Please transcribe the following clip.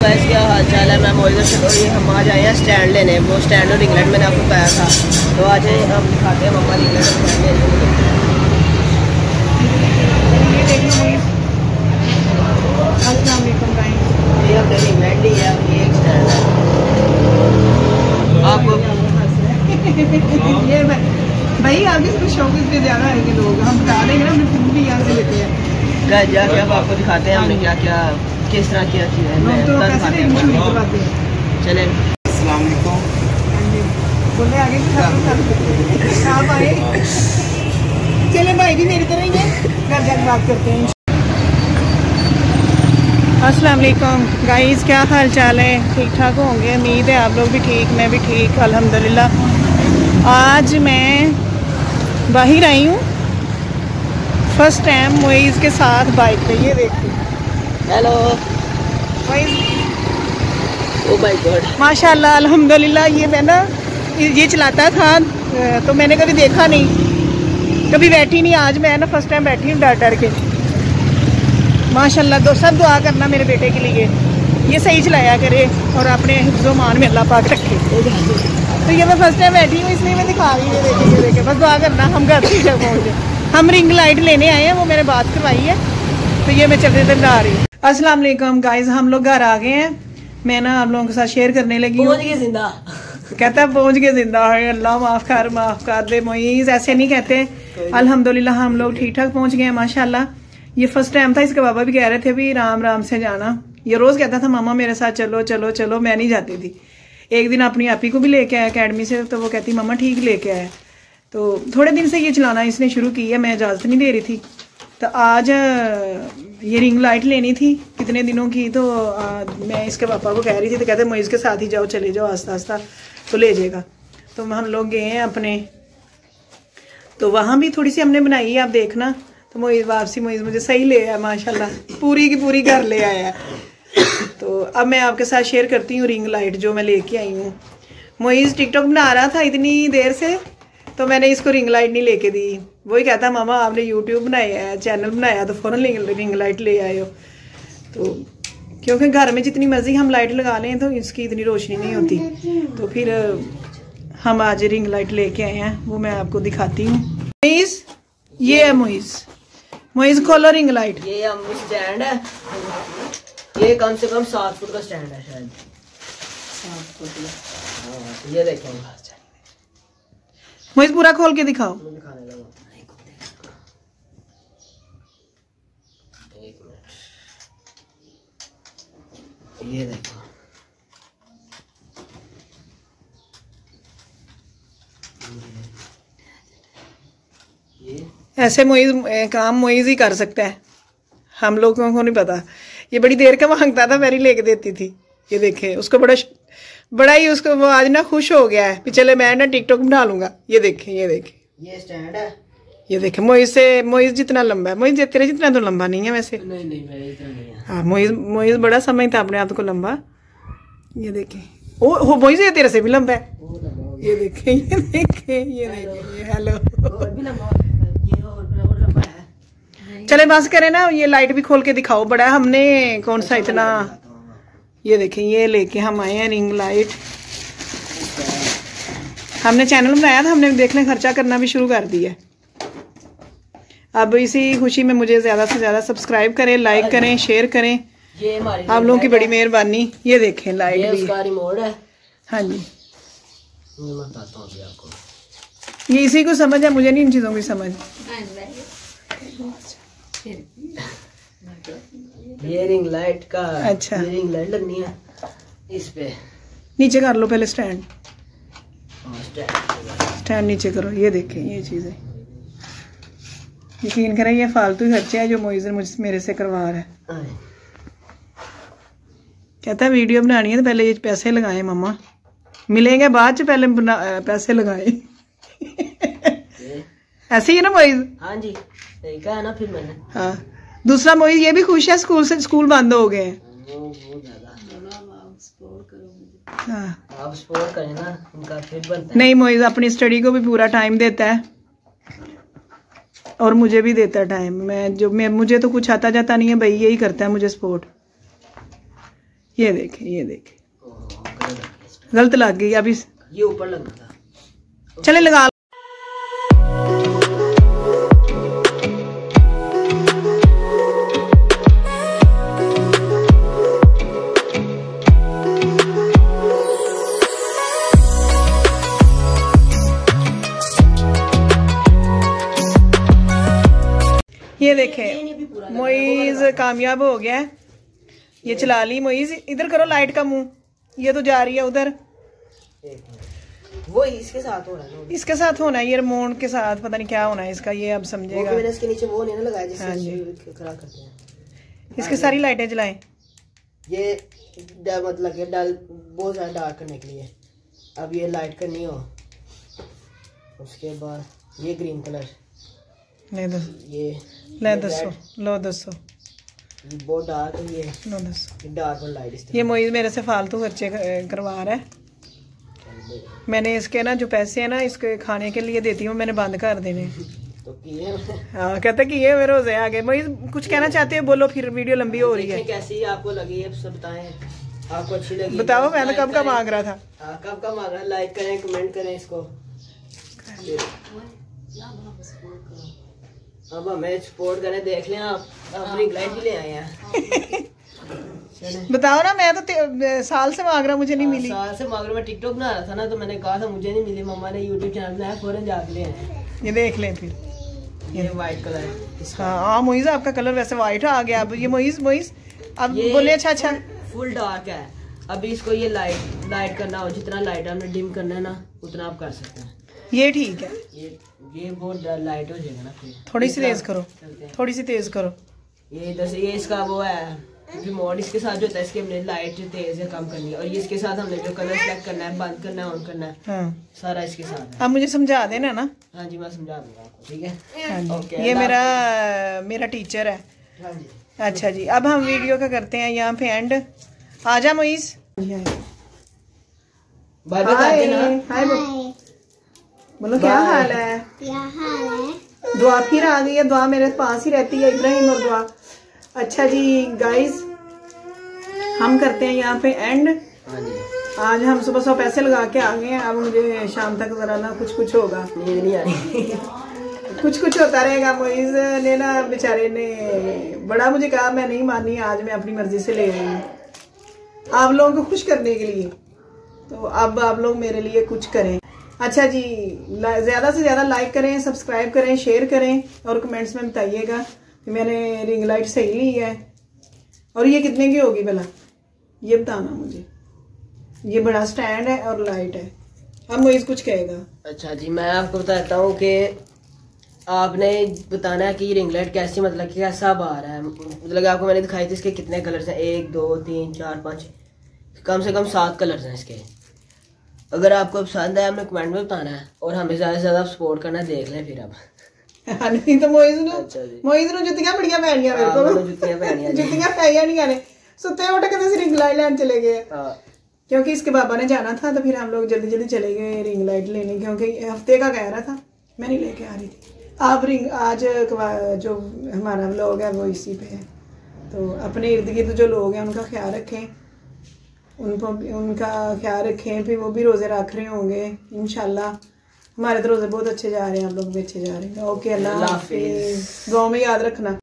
Guys क्या हाल चाल है। मैं मोइज़ और ये हम आज आए हैं स्टैंड लेने। वो स्टैंड और रिंग लाइट मैंने आपको बताया था, तो आज हम दिखाते हैं मम्मा रिंग लाइट और स्टैंड लेने। अस्सलाम वालेकुम गाइस, ये हमने रिंग लाइट ली है, ये एक स्टैंड है आपको। ये भाई आगे इसको शौक इसलिए ज़्यादा आएंगे लोग, हम बता देंगे ना, अपने फूड भी यहाँ से लेते हैं। जाके अब आपको दिखाते हैं हमने क्या क्या किस तरह की चीज़ है। चले अस्सलाम वालेकुम। बोले आगे आप आए, चले भाई भी मेरी तरह ही है, घर जाकर बात करते हैं। अस्सलाम वालेकुम गाइस, क्या हाल चाल है? ठीक ठाक होंगे, उम्मीद है आप लोग भी ठीक, मैं भी ठीक अल्हम्दुलिल्लाह। आज मैं बाहर आई हूँ फर्स्ट टाइम मोइज़ के साथ बाइक पे। ये देखिए, हेलो ओ माय गॉड, माशाल्लाह अल्हम्दुलिल्लाह। ये मैं ना ये चलाता था तो मैंने कभी देखा नहीं, कभी बैठी नहीं। आज मैं ना फर्स्ट टाइम बैठी हूँ डर डर के। माशाल्लाह, सब दुआ करना मेरे बेटे के लिए, ये सही चलाया करे और अपने हिफ्ज़ो मान में अल्लाह पाक रखे। तो ये मैं फर्स्ट टाइम बैठी हूँ इसलिए मैं दिखा रही हूँ। ये देखे बस दुआ करना हम घर ठीक है पहुँचे। हम रिंग लाइट लेने आए हैं, वो मैंने बात करवाई है, तो ये मैं चलते चलते आ रही हूँ। अस्सलाम वालेकुम गाइस, हम लोग घर आ गए हैं। मैं ना आप लोगों के साथ शेयर करने लगी हूँ। पहुंच गए जिंदा, कहता है पहुंच गए जिंदा है। अल्लाह माफ कर दे मोइज़, ऐसे नहीं कहते। अल्हम्दुलिल्लाह हम लोग ठीक ठाक पहुंच गए हैं माशाल्लाह। ये फर्स्ट टाइम था, इसके बाबा भी कह रहे थे भी राम राम से जाना। ये रोज कहता था मामा मेरे साथ चलो चलो चलो, मैं नहीं जाती थी। एक दिन अपनी आपी को भी लेके आया अकेडमी से, तो वो कहती मामा ठीक लेके आया। तो थोड़े दिन से ये चलाना इसने शुरू की है, मैं इजाज़त नहीं दे रही थी। तो आज ये रिंग लाइट लेनी थी कितने दिनों की, तो मैं इसके पापा को कह रही थी, तो कहते मोइज़ के साथ ही जाओ, चले जाओ आस्ता आस्ता तो ले जाएगा। तो हम लोग गए हैं अपने, तो वहाँ भी थोड़ी सी हमने बनाई है, आप देखना। तो मोइज़ वापसी, मोइज़ मुझे सही ले आया माशाल्लाह, पूरी की पूरी घर ले आया। तो अब मैं आपके साथ शेयर करती हूँ रिंग लाइट जो मैं लेके आई हूँ। मोइज़ टिकटॉक बना रहा था इतनी देर से, तो मैंने इसको रिंग लाइट नहीं लेके दी। वही कहता मामा आपने यूट्यूब बनाया है, चैनल बनाया, तो फ़ौरन रिंग लाइट ले आए हो। तो क्योंकि घर में जितनी मर्जी हम लाइट लगा लें तो इसकी इतनी रोशनी नहीं होती, तो फिर हम आज रिंग लाइट लेके आए हैं, वो मैं आपको दिखाती हूँ। मोइज़ ये है, मोइज़ खोलो रिंग लाइट। ये हम स्टैंड है, ये कम से कम 7 फुट का स्टैंड है शायद, 7 फुट का। हाँ, ये देखें मोइज़ पूरा खोल के दिखाओ। दिखाने लगा, एक मिनट, ये देखो, ये ऐसे मोइज़ काम मोइज़ ही कर सकता है, हम लोगों को नहीं पता। ये बड़ी देर का मांगता था, मेरी लेके देती थी। ये देखे उसको बड़ा ही उसको वो आज ना खुश हो गया है, चले मैं ना टिकटॉक बना लूंगा। ये देखे ये स्टैंड है। ये देखे मोइज़ जितना लंबा है। मोइज़ तेरे जितना तो लंबा नहीं है वैसे। नहीं मेरे इतना नहीं है। हाँ, मोइज़ बड़ा समझता अपने आप को लंबा। ये देखे ओ मोइज़ ये तेरे से भी लंबा है। ये देखे ये हेलो, चले बस करें ना, ये लाइट भी खोल के दिखाओ। बड़ा हमने कौन सा इतना, ये देखें ये लेके हम आए हैं रिंग लाइट। हमने चैनल बनाया था, हमने देखने खर्चा करना भी शुरू कर दिया। अब इसी खुशी में मुझे ज़्यादा से ज़्यादा सब्सक्राइब करें, लाइक करें, शेयर करें, ये हमारी आप लोगों की बड़ी मेहरबानी। ये देखें लाइट ये भी, उसका रिमोट है। हाँ जी, मैं बताता हूँ अभी आपको। ये इसी को समझ है, मुझे नहीं इन चीज़ों की समझ। ये रिंग लाइट का, अच्छा, ये रिंग लाइट लगनी है इस पे। नीचे कर लो पहले स्टैंड स्टैंड नीचे करो। ये देखें ये चीज़ें, यकीन करें ये फालतू खर्चे हैं जो मोइज़ मेरे से करवा रहा है। कहता है वीडियो बनानी है तो पहले ये पैसे लगाए मामा, मिलेंगे बाद च, पहले पैसे लगाए। ऐसे ही है ना मोइज़? हाँ जी, सही कहा ना फिर मैंने। हाँ, दूसरा मोइज़ ये भी खुश है, स्कूल बंद हो गए हैं। हाँ, आप सपोर्ट करें ना, उनका फिर बनता है। नहीं मोइज़ अपनी स्टडी को भी पूरा टाइम देता है और मुझे भी देता है टाइम। मुझे तो कुछ आता जाता नहीं है भाई, यही करता है मुझे सपोर्ट। ये देखे, ये देखे, गलत लग गई। अभी ये ऊपर लगना था। चले लगा। ये देखे मोइज कामयाब हो गया है। ये चला ली मोइज। इधर करो लाइट का मुंह, ये तो जा रही है उधर। वो इसके साथ हो रहा है, इसके साथ होना है, ये रिमोट के साथ पता नहीं क्या होना है इसका, ये अब समझेगा। मैंने इसके नीचे वो नहीं ना लगाया जिससे हाँ जी, खराब करते हैं। इसकी सारी लाइटें जलाएं। ये मतलब ये डाल बहुत ज्यादा डार्क करने के लिए। अब ये लाइट करनी हो, उसके बाद ये ग्रीन कलर ले दो, ये ले दसो, लो दसो, ये बहुत डार्क है, ये लो दसो। डार्क और लाइट। ये मोइज मेरे से फालतू खर्चे करवा रहा है। मैंने इसके ना जो पैसे है ना इसके खाने के लिए देती हूँ, मैंने बंद कर देने। तो किए हाँ कहते कि ये मेरे रोजे आगे। मोइज कुछ कहना चाहते हो बोलो, फिर वीडियो लंबी हो रही है। कैसी आपको लगी है सब बताएं, आपको अच्छी लगी बताओ। मैं तो कब का मांग रहा था। कब का मांग रहा है। लाइक करें, कमेंट करें इसको। अब हमें सपोर्ट करें। देख लें आप रिंग लाइट भी ले आए हैं। बताओ ना, मैं तो साल से मांग रहा, मुझे नहीं मिली। साल से मांग रहा। मैं टिकटॉक बना रहा था ना, तो मैंने कहा था मुझे नहीं मिली। मम्मा ने यूट्यूब चैनल बनाया, फौरन जाके ले आए। ये देख लें फिर। ये व्हाइट कलर है। हाँ मोइज आपका कलर वैसे व्हाइट आ गया। अब ये मोइज अब बोले अच्छा फुल डार्क है। अभी इसको ये लाइट करना हो, जितना लाइट आपने डिम करना है ना उतना आप कर सकते हैं। ये ठीक है। ये बहुत लाइट हो जाएगा ना फिर। थोड़ी सी तेज करो, थोड़ी सी तेज करो। ये इधर से ये इसका वो है रिमोट, इसके साथ जो होता है इसके हमने लाइट जो तेज है कम करनी है, और ये इसके साथ हमने जो कलर सेलेक्ट करना है, बंद करना है, ऑन करना है, हाँ सारा इसके साथ है। अब मुझे समझा देना ना। हाँ जी, मैं समझा दूंगा आपको, ठीक है। हाँ जी, ओके, ये मेरा टीचर है। हाँ जी। अच्छा जी, अब हम वीडियो का करते हैं यहाँ पे एंड। आजा मोइज, बाय बाय कर देना। हाय बोलो, क्या हाल है? दुआ फिर आ गई है। दुआ मेरे पास ही रहती है, इब्राहिम और दुआ। अच्छा जी गाइस, हम करते हैं यहाँ पे एंड। हाँ जी, आज हम सुबह पैसे लगा के आ गए हैं। अब मुझे शाम तक जरा ना कुछ होगा, नींद नहीं आ रही। कुछ होता रहेगा। मोइज ने ना बेचारे ने बड़ा मुझे कहा, मैं नहीं मानी। आज मैं अपनी मर्जी से ले रही हूँ आप लोगों को खुश करने के लिए। तो अब आप लोग मेरे लिए कुछ करें। अच्छा जी, ज्यादा से ज्यादा लाइक करें, सब्सक्राइब करें, शेयर करें और कमेंट्स में बताइएगा कि मैंने रिंग लाइट सही ली है। और ये कितने की होगी भला, ये बताना मुझे। ये बड़ा स्टैंड है और लाइट है। अब मोइज कुछ कहेगा। अच्छा जी, मैं आपको बताता हूँ कि आपने बताना है कि रिंग लाइट कैसी, मतलब कि कैसा बार है। मतलब आपको मैंने दिखाई थी इसके कितने कलर्स हैं, 1 2 3 4 5, कम से कम 7 कलर्स हैं इसके। अगर आपको पसंद है, हमने कमेंट में बताना है और हमें ज्यादा से ज्यादा सपोर्ट करना। देख लें फिर अब। नहीं तो मोइज अच्छा जी, मोइज जुत्तियां बड़ियां पैनियां मेरे को। जुत्तियां पैनियां जुत्तियां पैनियां नहीं आने सुते उठ के रिंग लाइट लेने चले गए, क्योंकि इसके बाबा ने जाना था। तो फिर हम लोग जल्दी जल्दी चले गए रिंग लाइट लेने, क्योंकि हफ्ते का कह रहा था, मैं नहीं लेके आ रही थी। अब आज जो हमारा व्लॉग है वो इसी पे है। तो अपने इर्द गिर्द जो लोग हैं उनका ख्याल रखें, उनका ख्याल रखें। फिर वो भी रोज़े रख रहे होंगे इंशाल्लाह। हमारे तो रोज़े बहुत अच्छे जा रहे हैं, आप लोग भी अच्छे जा रहे हैं। ओके, अल्लाह हाफिज़। दुआ में याद रखना।